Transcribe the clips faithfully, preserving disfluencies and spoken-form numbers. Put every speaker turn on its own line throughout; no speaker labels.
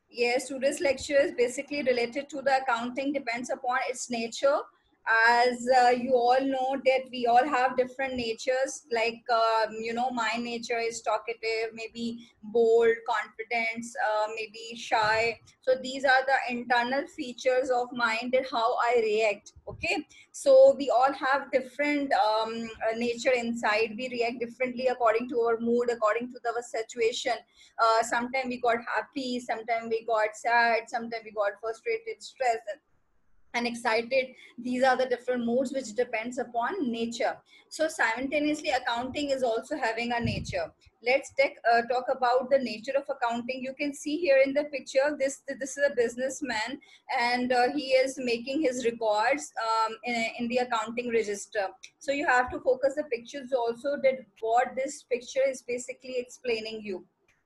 Yes, today's lecture is basically related to the accounting, depends upon its nature. As uh, you all know that we all have different natures, like um, you know, my nature is talkative, maybe bold, confident, uh, maybe shy. So these are the internal features of mine, that how I react. Okay, so we all have different um, uh, nature inside. We react differently according to our mood, according to the situation. Uh, sometimes we got happy, sometimes we got sad, sometimes we got frustrated, stressed, and excited. These are the different moods which depends upon nature. So simultaneously accounting is also having a nature. Let's take, uh, talk about the nature of accounting. You can see here in the picture, this this is a businessman, and uh, he is making his records um, in, in the accounting register. So you have to focus the pictures also, that what this picture is basically explaining you.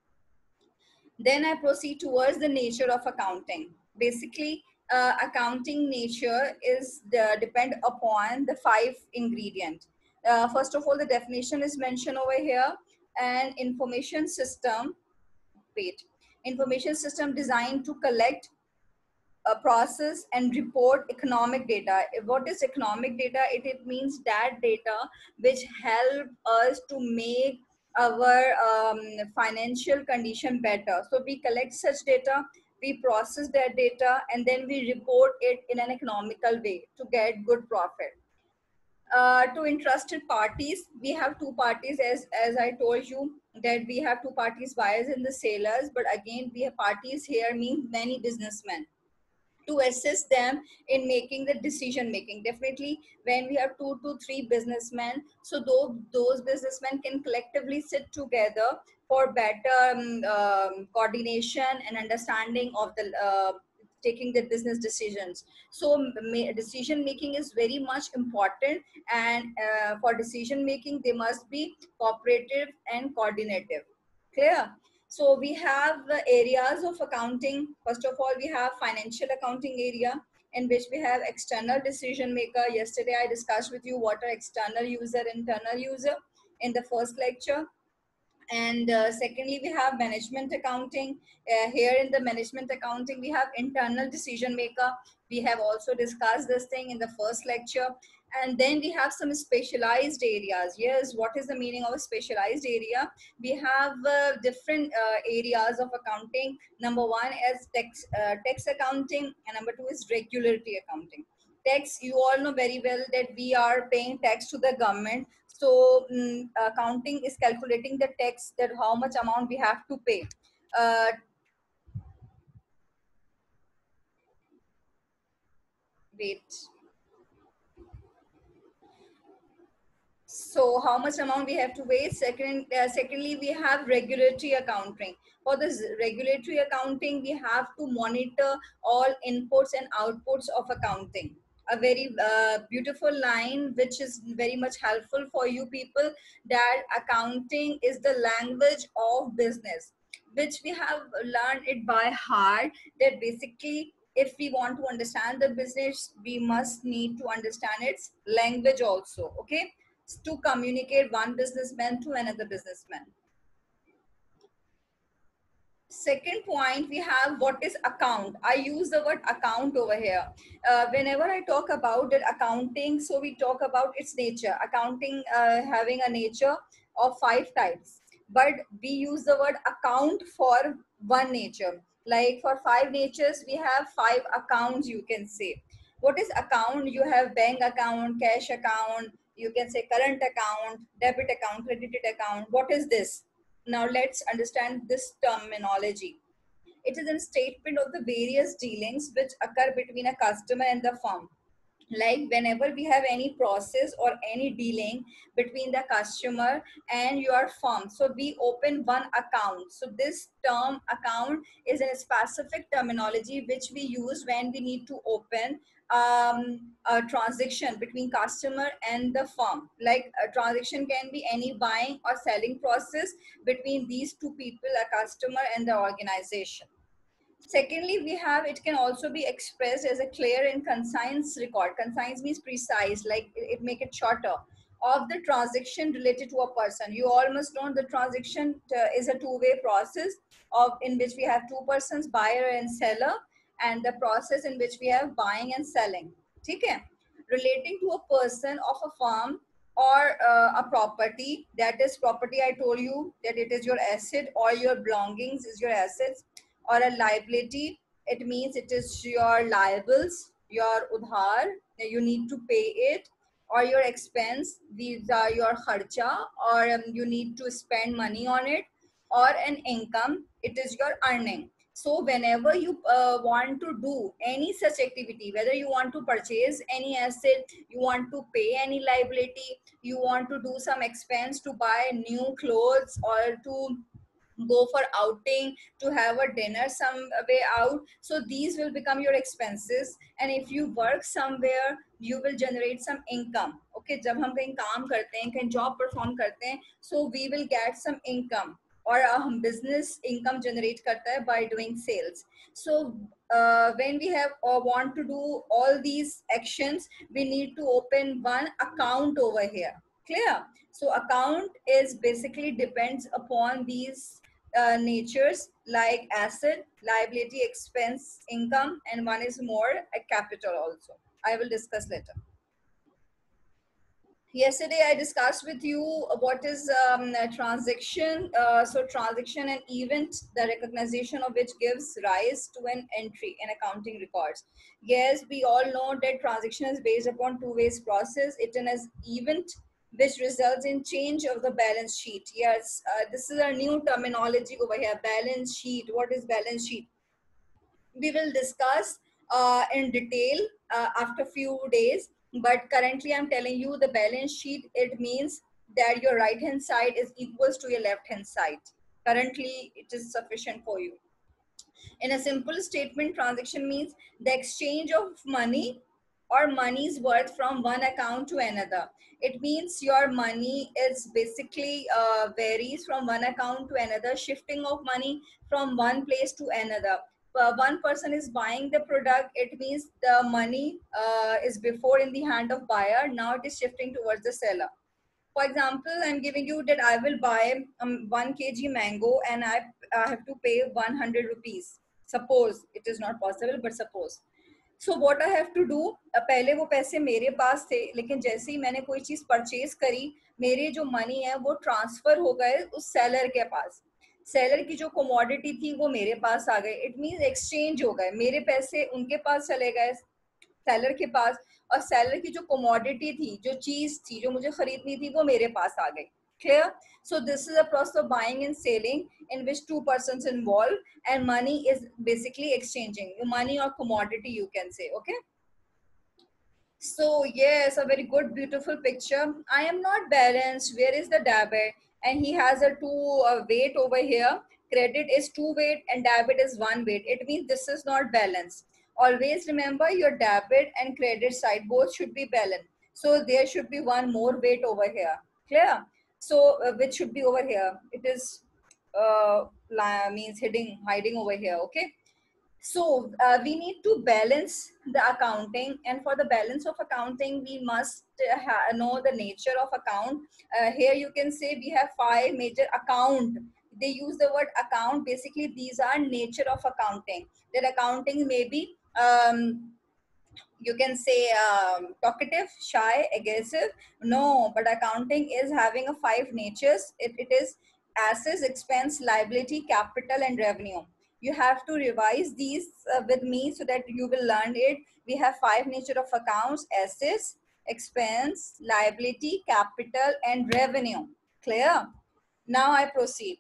Then I proceed towards the nature of accounting. Basically, uh, accounting nature is the, depend upon the five ingredient. Uh, first of all, the definition is mentioned over here. An information system, wait, information system designed to collect, uh, process and report economic data. What is economic data? It, it means that data which help us to make our um, financial condition better. So we collect such data, we process that data, and then we report it in an economical way to get good profit. Uh, to interested parties, we have two parties, as as I told you, that we have two parties, buyers and the sellers. But again, we have parties here means many businessmen, to assist them in making the decision making. Definitely when we have two to three businessmen, so though those businessmen can collectively sit together for better um, um, coordination and understanding of the uh, taking the business decisions. So ma- decision making is very much important, and uh, for decision making they must be cooperative and coordinative. Clear? So we have the areas of accounting. First of all, we have financial accounting area, in which we have external decision maker. Yesterday I discussed with you what are external user, internal user in the first lecture. And uh, secondly, we have management accounting. Uh, here in the management accounting, we have internal decision maker. We have also discussed this thing in the first lecture. And then we have some specialized areas. Yes, what is the meaning of a specialized area? We have uh, different uh, areas of accounting. Number one is tax uh, tax accounting, and number two is regulatory accounting. Tax, you all know very well that we are paying tax to the government. So mm, accounting is calculating the tax, that how much amount we have to pay. Uh, wait. So how much amount we have to pay? Second, uh, secondly, we have regulatory accounting. For this regulatory accounting, we have to monitor all inputs and outputs of accounting. A very uh, beautiful line, which is very much helpful for you people, that accounting is the language of business, which we have learned it by heart. That basically, if we want to understand the business, we must need to understand its language also. Okay, to communicate one businessman to another businessman. Second point, we have what is account. I use the word account over here. Uh, whenever I talk about that accounting, so we talk about its nature. Accounting uh, having a nature of five types, but we use the word account for one nature. Like for five natures, we have five accounts, you can say. What is account? You have bank account, cash account, you can say current account, debit account, credited account. What is this? Now let's understand this terminology. It is a statement of the various dealings which occur between a customer and the firm. Like whenever we have any process or any dealing between the customer and your firm, so we open one account. So this term account is a specific terminology which we use when we need to open um, a transaction between customer and the firm. Like a transaction can be any buying or selling process between these two people, a customer and the organization. Secondly, we have, it can also be expressed as a clear and concise record. Concise means precise, like it, it make it shorter, of the transaction related to a person. You all must know the transaction uh, is a two-way process. of in which we have two persons, buyer and seller, and the process in which we have buying and selling. Okay? Relating to a person of a firm or uh, a property, that is property, I told you that it is your asset, or your belongings is your assets, or a liability, it means it is your liables, your udhar, you need to pay it, or your expense, these are your kharcha, or um, you need to spend money on it, or an income, it is your earning. So whenever you uh, want to do any such activity, whether you want to purchase any asset, you want to pay any liability, you want to do some expense to buy new clothes, or to go for outing, to have a dinner some way out, so these will become your expenses. And if you work somewhere, you will generate some income. Okay, जब हम कहीं काम करते हैं, कहीं job perform करते हैं, so we will get some income, और हम business income generate करता है by doing sales. So uh, when we have or want to do all these actions, we need to open one account over here. Clear? So account is basically depends upon these uh, natures, like asset, liability, expense, income, and one is more a capital also. I will discuss later. Yesterday I discussed with you what is um, a transaction. Uh, so transaction and event, the recognition of which gives rise to an entry in accounting records. Yes, we all know that transaction is based upon two ways process. It is event which results in change of the balance sheet. Yes, uh, this is a new terminology over here, balance sheet. What is balance sheet? We will discuss uh, in detail uh, after few days, but currently I'm telling you the balance sheet, it means that your right hand side is equals to your left hand side. Currently it is sufficient for you. In a simple statement, transaction means the exchange of money or money's worth from one account to another. It means your money is basically uh, varies from one account to another, shifting of money from one place to another. Uh, one person is buying the product, it means the money uh, is before in the hand of buyer, now it is shifting towards the seller. For example, I'm giving you that I will buy um, one kilogram mango and I, I have to pay one hundred rupees. Suppose it is not possible, but suppose. So what I have to do, uh, पहले वो पैसे मेरे पास थे, लेकिन जैसे ही मैंने कोई चीज परचेज करी, मेरे जो मनी है वो ट्रांसफर हो गए उस सेलर के पास. सेलर की जो कमोडिटी थी वो मेरे पास आ गई. इट मीन्स एक्सचेंज हो गए, मेरे पैसे उनके पास चले गए सेलर के पास, और सेलर की जो कमोडिटी थी, जो चीज थी जो मुझे खरीदनी थी, वो मेरे पास आ गई. Clear? So this is a process of buying and selling in which two persons involved, and money is basically exchanging money or commodity, you can say. Okay, so yes, a very good beautiful picture. I am not balanced, where is the debit? And he has a two uh, weight over here. Credit is two weight and debit is one weight. It means this is not balanced. Always remember your debit and credit side both should be balanced. So there should be one more weight over here. Clear? So uh, which should be over here? It is uh, means hiding, hiding over here. Okay. So uh, we need to balance the accounting, and for the balance of accounting, we must uh, know the nature of account. Uh, here you can say we have five major account. They use the word account. Basically, these are nature of accounting. That accounting may be um, you can say um, talkative, shy, aggressive. No, but accounting is having a five natures. It, it is assets, expense, liability, capital, and revenue. You have to revise these uh, with me so that you will learn it. We have five nature of accounts: assets, expense, liability, capital, and revenue. Clear? Now I proceed.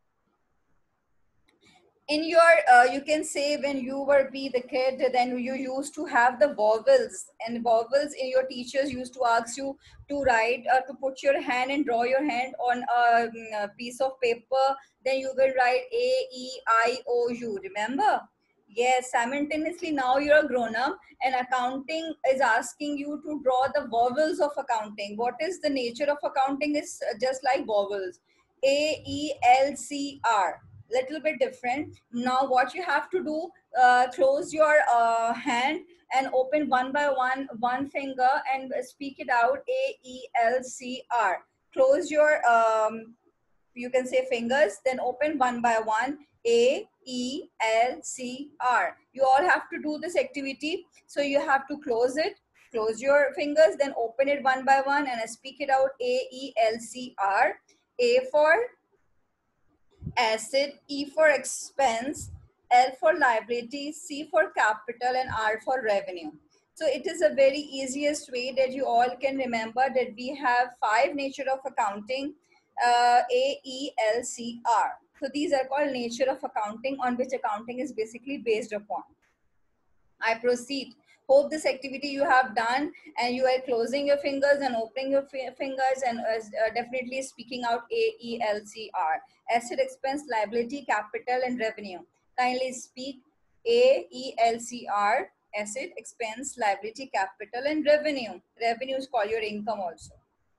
In your uh, you can say when you were be the kid, then you used to have the vowels, and vowels in your teachers used to ask you to write uh, to put your hand and draw your hand on a, um, a piece of paper, then you will write A, E, I, O, U. Remember? Yes, simultaneously now you're a grown up and accounting is asking you to draw the vowels of accounting. What is the nature of accounting is uh, just like vowels. A, E, L, C, R. Little bit different. Now what you have to do, uh, close your uh, hand and open one by one one finger and speak it out. A, E, L, C, R. Close your um, you can say fingers, then open one by one. A, E, L, C, R. You all have to do this activity. So you have to close it, close your fingers, then open it one by one and speak it out. A, E, L, C, R. A for asset, E for expense, L for liability, C for capital, and R for revenue. So it is a very easiest way that you all can remember that we have five nature of accounting, uh, A, E, L, C, R. So these are called nature of accounting, on which accounting is basically based upon. I proceed. Hope this activity you have done and you are closing your fingers and opening your fingers and uh, uh, definitely speaking out A, E, L, C, R. Asset, expense, liability, capital, and revenue. Kindly speak A, E, L, C, R. Asset, expense, liability, capital, and revenue. Revenue is called your income also.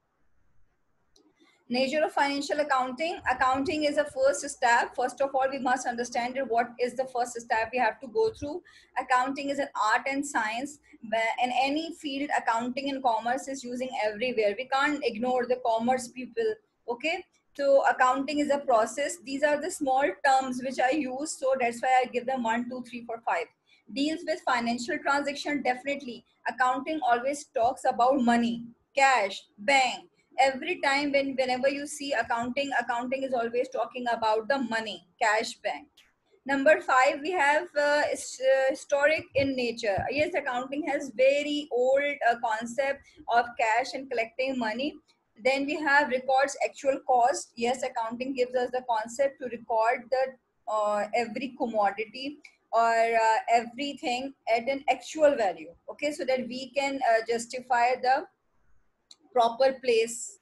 Nature of financial accounting. Accounting is a first step. First of all, we must understand what is the first step we have to go through. Accounting is an art and science. In any field, accounting and commerce is using everywhere. We can't ignore the commerce people. Okay. So accounting is a process. These are the small terms which I use. So that's why I give them one, two, three, four, five. Deals with financial transaction. Definitely. Accounting always talks about money, cash, bank. Every time when whenever you see accounting, accounting is always talking about the money, cash, bank. Number five, we have uh, uh, historic in nature. Yes, accounting has very old uh, concept of cash and collecting money. Then we have records actual cost. Yes, accounting gives us the concept to record the uh, every commodity or uh, everything at an actual value. Okay, so that we can uh, justify the proper place.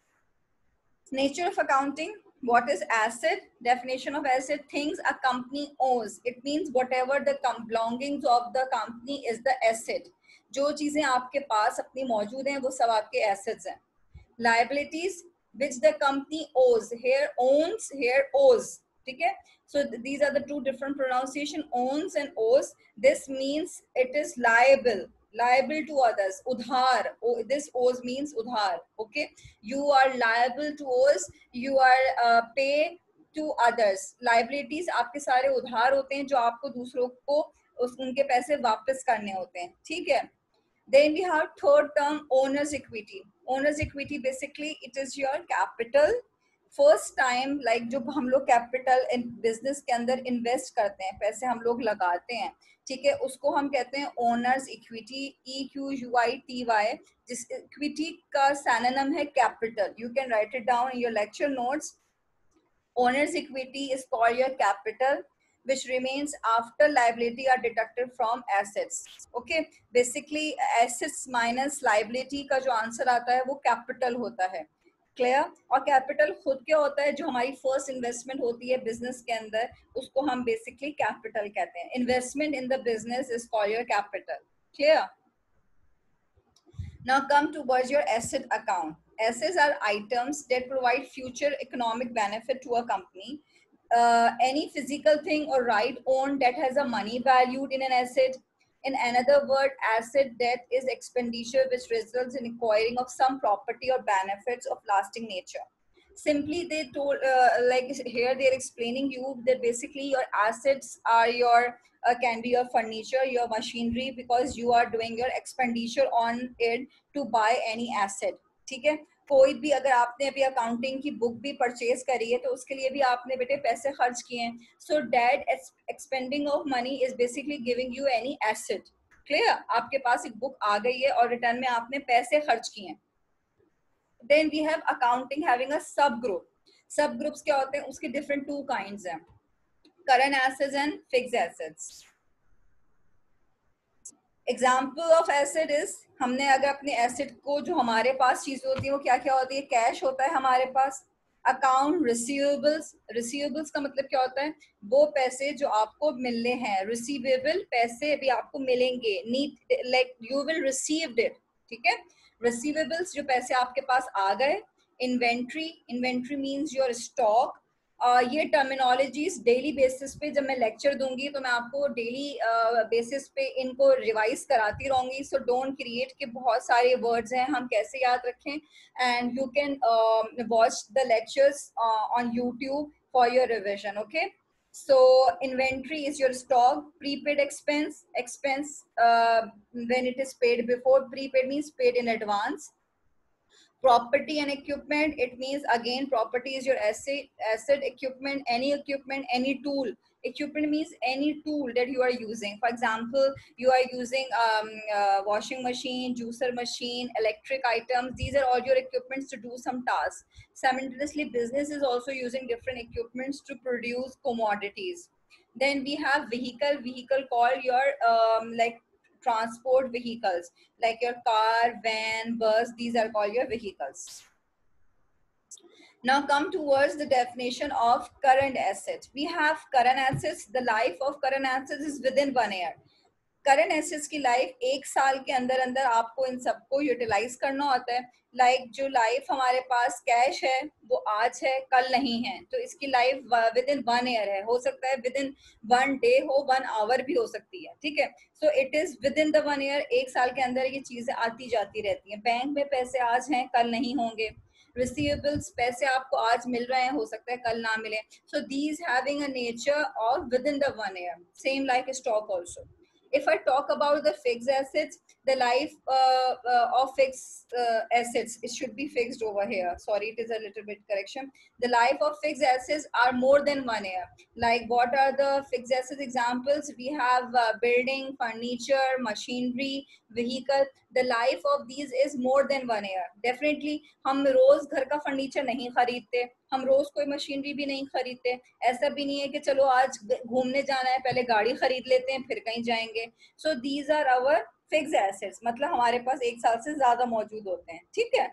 Nature of accounting. What is asset? Definition of asset: things a company owns. It means whatever the belongings of the company is the asset. जो चीजें आपके पास अपनी मौजूद हैं वो सब आपके assets हैं. Liabilities which the company owes. Here owns, here owes. ठीक है? So these are the two different pronunciation, owns and owes. This means it is liable. Liable to others. Udhar. Oh, this owes means udhar. Okay. You are liable to owes. You are uh, pay to others. Liabilities आपके सारे उधार होते हैं जो आपको दूसरों को उस उनके पैसे वापस करने होते हैं. ठीक है. Then we have third term, owner's equity. Owner's equity basically it is your capital. First time like जो हम लोग कैपिटल इन बिजनेस के अंदर इन्वेस्ट करते हैं, पैसे हम लोग लगाते हैं, ठीक है, उसको हम कहते हैं owner's equity. E Q U I T Y. जिस इक्विटी का सैनोनिम है capital. You can write it down in your lecture notes. Owner's equity is called your capital, which remains after liability are deducted from assets. Okay, basically assets minus liability का जो answer आता है वो capital होता है. Clear. और capital खुद क्या होता है, जो हमारी फर्स्ट इन्वेस्टमेंट होती है बिजनेस के अंदर, उसको हम बेसिकली कैपिटल कहते हैं. Investment in the business is called your capital. Clear. Now come towards your asset account. Assets are items that provide future economic benefit to a company. Uh, any physical thing or right owned that has a money valued in an asset. In another word, asset debt is expenditure which results in acquiring of some property or benefits of lasting nature. Simply they told, uh, like here they're explaining you that basically your assets are your, uh, can be your furniture, your machinery, because you are doing your expenditure on it to buy any asset. ठीक है. कोई भी अगर आपने अभी accounting की book भी purchase करी है तो उसके लिए भी आपने बेटे पैसे खर्च किए हैं. So that expending of money is basically giving you any asset. Clear. आपके पास एक बुक आ गई है और रिटर्न में आपने पैसे खर्च किए हैं. Then we have accounting having a subgroup. Subgroups क्या होते हैं, उसके different two kinds हैं, current assets and fixed assets. Example of asset is, हमने अगर अपने asset को, जो हमारे पास चीजें होती हैं वो क्या क्या होती है, कैश होता है हमारे पास. Account receivables. रिसीवेबल्स का मतलब क्या होता है, वो पैसे जो आपको मिलने हैं. रिसीवेबल पैसे भी आपको मिलेंगे, need like you will received it. ठीक है. रिसीवेबल्स जो पैसे आपके पास आ गए. Inventory. Inventory means your stock. uh, ये टर्मिनोलॉजीज डेली बेसिस पे जब मैं लेक्चर दूंगी तो मैं आपको डेली बेसिस पे इनको रिवाइज कराती रहूंगी. सो डोंट क्रिएट कि बहुत सारे वर्ड्स हैं हम कैसे याद रखें. And you can watch the lectures on YouTube for your revision. Okay. So inventory is your stock. Prepaid expense, expense uh, when it is paid before. Prepaid means paid in advance. Property and equipment, it means again property is your asset, asset equipment, any equipment, any tool. Equipment means any tool that you are using. For example, you are using um, uh, washing machine, juicer machine, electric items. These are all your equipments to do some tasks. Simultaneously, business is also using different equipments to produce commodities. Then we have vehicle. Vehicle call your um, like transport vehicles, like your car, van, bus. These are called your vehicles. Now come towards the definition of current assets. We have current assets. The life of current assets is within one year. Current assets की life एक साल के अंदर अंदर आपको इन सबको utilise करना होता है. लाइक like, जो लाइफ हमारे पास कैश है वो आज है कल नहीं है, तो इसकी life within one year है. हो सकता है विद इन वन डे हो, वन आवर भी हो सकती है. ठीक है. So it is within the one year. एक साल के अंदर ये चीजें आती जाती रहती हैं. बैंक में पैसे आज हैं कल नहीं होंगे. रिसीवेबल्स, पैसे आपको आज मिल रहे हैं, हो सकता है कल ना मिले. So these having a nature of within the one year. Same like stock also. If I talk about the fixed assets, the life uh, uh, of fixed uh, assets, it should be fixed over here. Sorry, it is a little bit correction. The life of fixed assets are more than one year. Like what are the fixed assets examples? We have uh, building, furniture, machinery, vehicle. The life of these is more than one year. Definitely, हम रोज घर का furniture नहीं खरीदते, हम रोज कोई machinery भी नहीं खरीदते. ऐसा भी नहीं है कि चलो आज घूमने जाना है पहले गाड़ी खरीद लेते हैं फिर कहीं जाएंगे. So these are our fixed assets, मतलब हमारे पास एक साल से ज्यादा मौजूद होते हैं. ठीक है.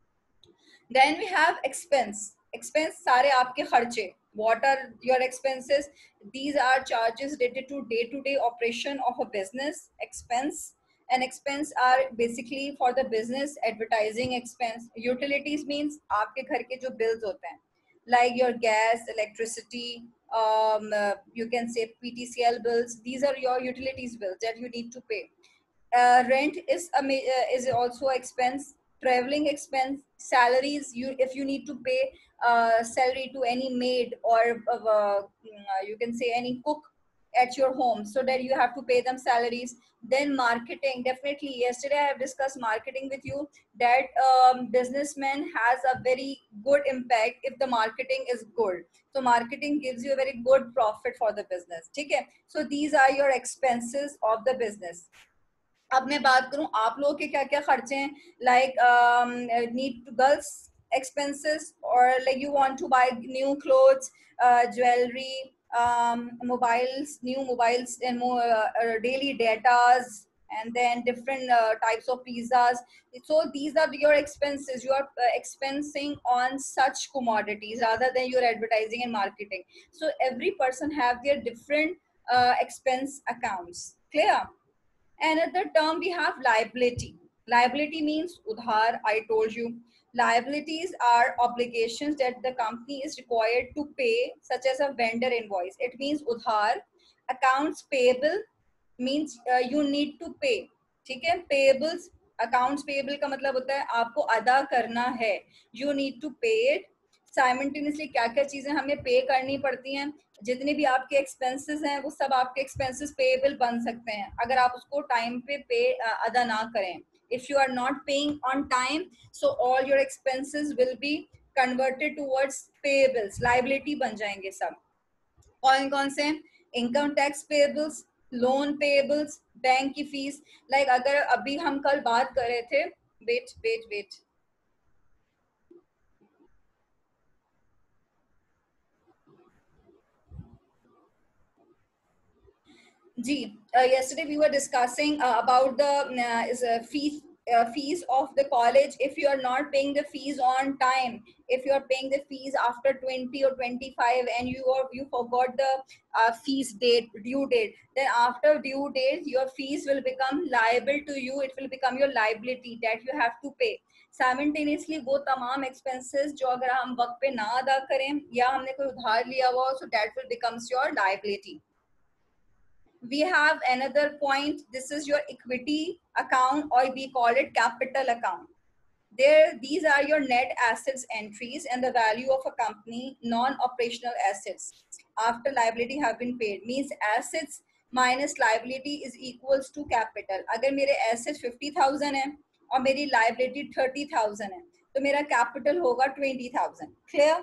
Then we have expense. Expense सारे आपके खर्चे. What are your expenses? These are charges related to day-to-day operation of a business. Expense and expense are basically for the business. Advertising expense. Utilities means आपके घर के जो bills होते हैं, like your gas, electricity, um, uh, you can say P T C L bills. These are your utilities bills that you need to pay. Uh, rent is a uh, is also expense. Traveling expense. Salaries, you if you need to pay uh, salary to any maid or uh, you can say any cook at your home, so that you have to pay them salaries. Then marketing, definitely yesterday I have discussed marketing with you, that um, businessman has a very good impact if the marketing is good. So marketing gives you a very good profit for the business. ठीक है. So these are your expenses of the business. अब मैं बात करूं आप लोगों के क्या क्या खर्चे हैं. Like need to girls expenses, or like you want to buy new clothes, uh, jewelry, um, mobiles, new mobiles, and more uh, uh, daily datas, and then different uh, types of pizzas. So these are your expenses. You are uh, expensing on such commodities rather than your advertising and marketing. So every person have their different uh, expense accounts. Clear? Another term we have liability. Liability means udhar, I told you. Liabilities are obligations that the company is required to pay, such as a vendor invoice. It means udhar. Accounts payable means uh, you need to pay. ठीक है. Payables, accounts payable का मतलब होता है आपको अदा करना है. You need to pay it. Simultaneously क्या क्या चीजें हमें पे करनी पड़ती हैं, जितने भी आपके एक्सपेंसेस हैं वो सब आपके एक्सपेंसेस पेएबल बन सकते हैं अगर आप उसको टाइम पे पे अदा ना करें. If you are not paying on time, so all your expenses will be converted towards payables, liability बन जाएंगे सब. कौन कौन से? Income tax payables, loan payables, bank की फीस. लाइक like अगर अभी हम कल बात कर रहे थे, वेट वेट वेट जी, uh, yesterday we were discussing uh, about the uh, is a fee uh, fees of the college, if you are not paying the fees on time, if you are paying the fees after twenty or twenty-five and you are you forgot the uh, fees date, due date, then after due date your fees will become liable to you, it will become your liability that you have to pay. Simultaneously वो तमाम expenses जो अगर हम वक्त पे ना अदा करें या हमने कोई उधार लिया हुआ, so that will becomes your liability. We have another point. This is your equity account, or we call it capital account. There, these are your net assets entries and the value of a company, non-operational assets after liability have been paid. Means assets minus liability is equals to capital. अगर मेरे assets fifty thousand है और मेरी liability thirty thousand है, तो मेरा capital होगा twenty thousand. Clear?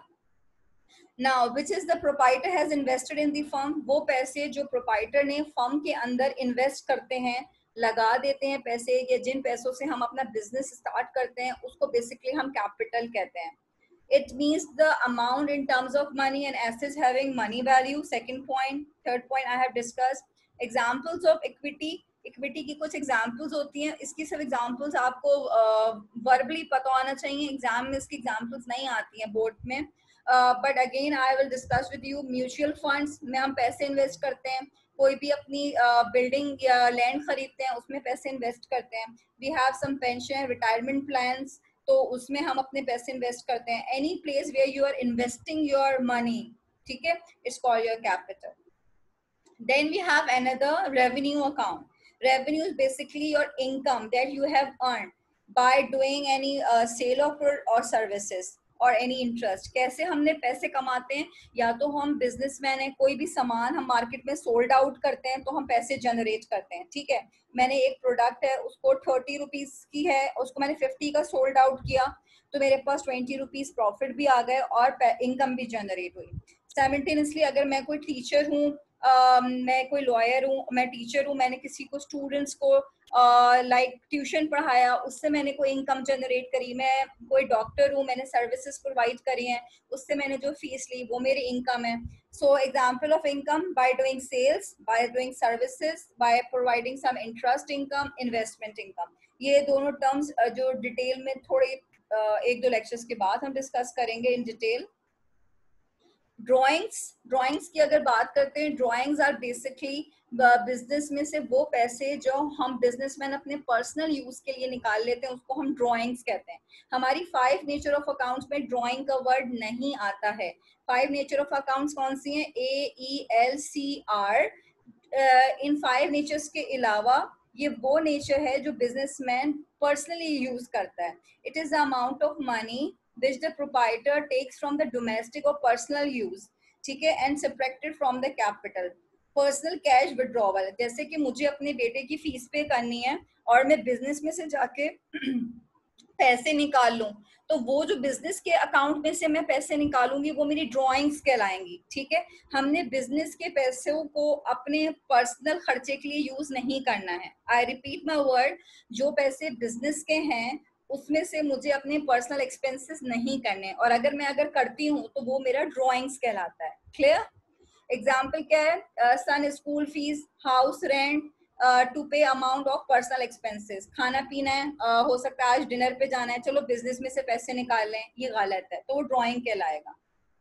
Now, which is the proprietor has invested in the firm? वो पैसे जो proprietor ने firm के अंदर invest करते हैं, लगा देते हैं पैसे, या जिन पैसों से हम अपना business start करते हैं, उसको basically हम capital कहते हैं. It means the amount in terms of money and assets having money value. Second point. Third point I have discussed. Examples of equity. Equity की कुछ एग्जाम्पल्स होती हैं, इसकी सब एग्जाम्पल्स आपको वर्बली uh, पता होना चाहिए. एग्जाम में इसकी एग्जाम्पल्स नहीं आती हैं बोर्ड में, but again I will discuss with you. Mutual funds में हम पैसे इन्वेस्ट करते हैं, कोई भी अपनी बिल्डिंग uh, या लैंड खरीदते हैं उसमें पैसे इन्वेस्ट करते हैं. We have some pension, retirement plans, तो उसमें हम अपने पैसे इन्वेस्ट करते हैं. Any place where you are investing your money, ठीक है, it's called your capital. Then we have another revenue account. Revenue is basically your income that you have earned by doing any uh, sale of or services or any interest. कैसे हमने पैसे कमाते हैं? या तो हम बिजनेसमैन हैं, कोई भी सामान हम मार्केट में सोल्ड आउट करते हैं तो हम पैसे जनरेट करते हैं. ठीक है, मैंने एक प्रोडक्ट है उसको थर्टी रुपीज की है, उसको मैंने फिफ्टी का सोल्ड आउट किया, तो मेरे पास ट्वेंटी रुपीज प्रॉफिट भी आ गए और इनकम भी जनरेट हुई. साइमल्टेनियसली अगर मैं कोई टीचर हूँ, Uh, मैं कोई लॉयर हूँ, मैं टीचर हूँ, मैंने किसी को स्टूडेंट्स को लाइक uh, ट्यूशन पढ़ाया, उससे मैंने कोई इनकम जनरेट करी. मैं कोई डॉक्टर हूँ, मैंने सर्विसेज प्रोवाइड करी हैं, उससे मैंने जो फीस ली वो मेरी इनकम है. So example of income: by doing sales, by doing services, by providing some interest income, investment income. ये दोनों टर्म्स uh, जो डिटेल में थोड़े uh, एक दो लेक्चर्स के बाद हम डिस्कस करेंगे इन डिटेल. ड्राइंग्स, ड्राइंग्स की अगर बात करते हैं, ड्राइंग्स आर बेसिकली बिजनेस में से वो पैसे जो हम बिजनेसमैन अपने पर्सनल यूज के लिए निकाल लेते हैं, उसको हम ड्राइंग्स कहते हैं. हमारी फाइव नेचर ऑफ अकाउंट्स में ड्राइंग का वर्ड नहीं आता है. फाइव नेचर ऑफ अकाउंट्स कौन सी हैं? A, E, L, C, R. इन फाइव नेचर्स के अलावा ये वो नेचर है जो बिजनेसमैन पर्सनली यूज करता है. It is the amount of money which the proprietor takes from the domestic or personal use, ठीक है, and subtracted from the capital. Personal cash withdrawal, जैसे कि मुझे अपने बेटे की फीस पे करनी है और मैं बिजनेस में से जाके पैसे निकाल लूं, तो वो जो बिजनेस के अकाउंट में से मैं पैसे निकालूंगी वो मेरी ड्राइंग्स कहलाएंगी. ठीक है, हमने बिजनेस के पैसों को अपने पर्सनल खर्चे के लिए यूज नहीं करना है. आई रिपीट माई वर्ड, जो पैसे बिजनेस के हैं उसमें से मुझे अपने पर्सनल एक्सपेंसेस नहीं करने, और अगर मैं अगर करती हूँ तो वो मेरा ड्राइंग्स कहलाता है. क्लियर? एग्जाम्पल क्या है? Son school fees, house rent, to pay amount of personal expenses. खाना पीना है, uh, हो सकता है आज डिनर पे जाना है, चलो बिजनेस में से पैसे निकाल लें, ये गलत है, तो वो ड्राइंग कहलाएगा.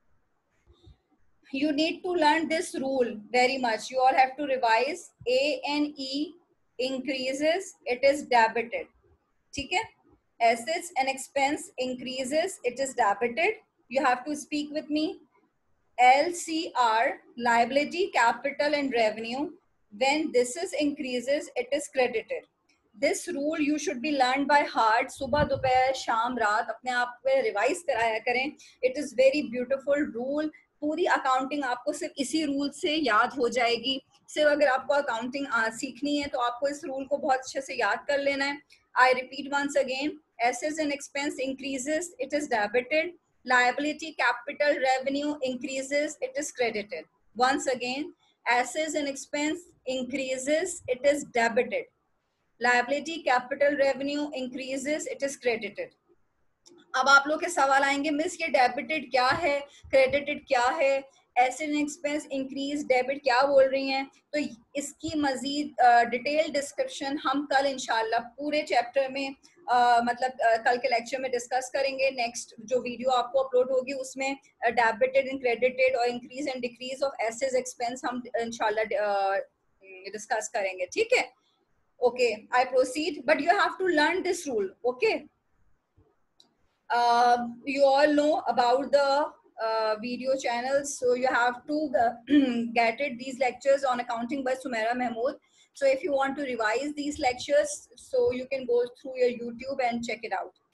You need to learn this rule very much. You all have to revise. A and E increases, it is debited. ठीक है? Assets and expense increases, it is debited. You have to speak with me. L C R, liability, capital and revenue. When this is increases, it is credited. This rule you should be learned by heart. सुबह दोपहर शाम रात अपने आप पे revise कराया करें. It is very beautiful rule. पूरी अकाउंटिंग आपको सिर्फ इसी रूल से याद हो जाएगी. सिर्फ अगर आपको अकाउंटिंग सीखनी है तो आपको इस रूल को बहुत अच्छे से याद कर लेना है. I repeat once again. Assets and expense increases, it is debited. Liability, capital, revenue increases, it is credited. Once again, assets and expense increases, it is debited. Liability, capital, revenue increases, it is credited. अब आप लोग के सवाल आएंगे, miss ये debited क्या है, credited क्या है, asset and expense increase debit क्या बोल रही हैं? तो इसकी मजीद डिटेल डिस्क्रिप्शन हम कल इंशाल्लाह पूरे चैप्टर में uh, मतलब uh, कल के लेक्चर में डिस्कस करेंगे. नेक्स्ट जो वीडियो आपको अपलोड होगी उसमें डेबिटेड एंड क्रेडिटेड और increase and decrease of assets expense हम इंशाल्लाह डिस्कस करेंगे. ठीक है. Okay, I proceed, but you have to learn this rule. Okay. Uh, you all know about the uh, video channels, so you have to uh, get it these lectures on accounting by Sumaira Mahmood. So if you want to revise these lectures, so you can go through your YouTube and check it out.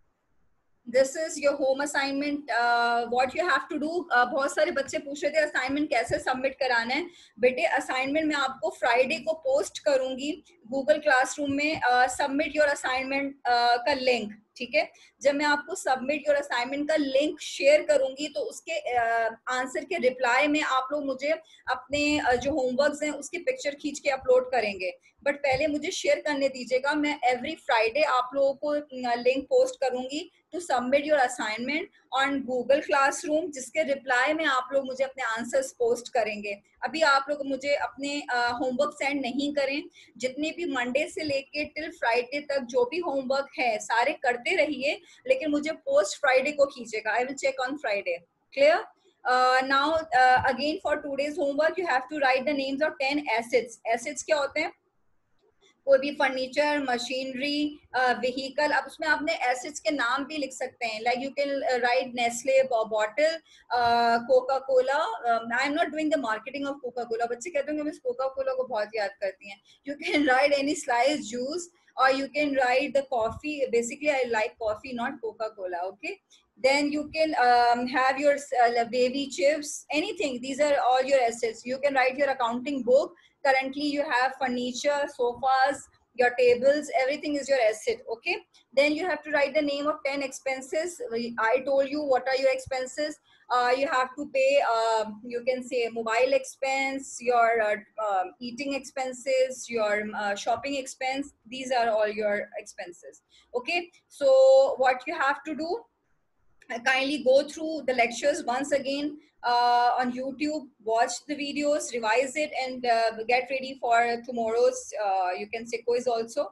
This is your home assignment. Uh, what you have to do. uh, बहुत सारे बच्चे पूछ रहे थे assignment कैसे submit कराना है. बेटे असाइनमेंट मैं आपको फ्राइडे को पोस्ट करूंगी गूगल क्लासरूम में. सबमिट योर असाइनमेंट का लिंक. ठीक है. जब मैं आपको सबमिट योर असाइनमेंट का लिंक शेयर करूंगी तो उसके आंसर uh, के रिप्लाई में आप लोग मुझे अपने uh, जो होमवर्क्स हैं उसकी पिक्चर खींच के अपलोड करेंगे. बट पहले मुझे शेयर करने दीजिएगा. मैं एवरी फ्राइडे आप लोगों को लिंक पोस्ट करूंगी to submit your assignment on Google Classroom, जिसके रिप्लाई में आप लोग मुझे अपने आंसर्स पोस्ट करेंगे. अभी आप लोग मुझे अपने होमवर्क uh, सेंड नहीं करें. जितने भी मंडे से लेके टिल फ्राइडे तक जो भी होमवर्क है सारे करते रहिए, लेकिन मुझे पोस्ट फ्राइडे को कीजिएगा. I will check on Friday. Clear? Now again for today's homework you have to write the names of ten assets. Assets क्या होते हैं? कोई भी फर्नीचर, मशीनरी, व्हीकल. अब उसमें आपने एसेट्स के नाम भी लिख सकते हैं. Like you can write Nestle bottle, Coca Cola. I am not doing the marketing of Coca Cola. बच्चे कहते हैं मिस कोका कोला को बहुत याद करती हैं. You can write any slice juice or you can write the coffee. Basically I like coffee, not Coca Cola. Okay. Then you can um, have your uh, baby chips, anything. These are all your assets. You can write your accounting book. Currently you have furniture, sofas, your tables, everything is your asset. Okay. Then you have to write the name of ten expenses. I told you what are your expenses. Uh, you have to pay, uh, you can say mobile expense, your uh, uh, eating expenses, your uh, shopping expense. These are all your expenses. Okay. So what you have to do, kindly go through the lectures once again uh, on YouTube, watch the videos, revise it, and uh, get ready for tomorrow's, uh, you can say, quiz also.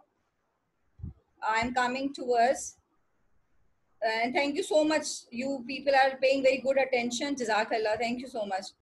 I'm coming towards. And thank you so much. You people are paying very good attention. Jazakallah. Thank you so much.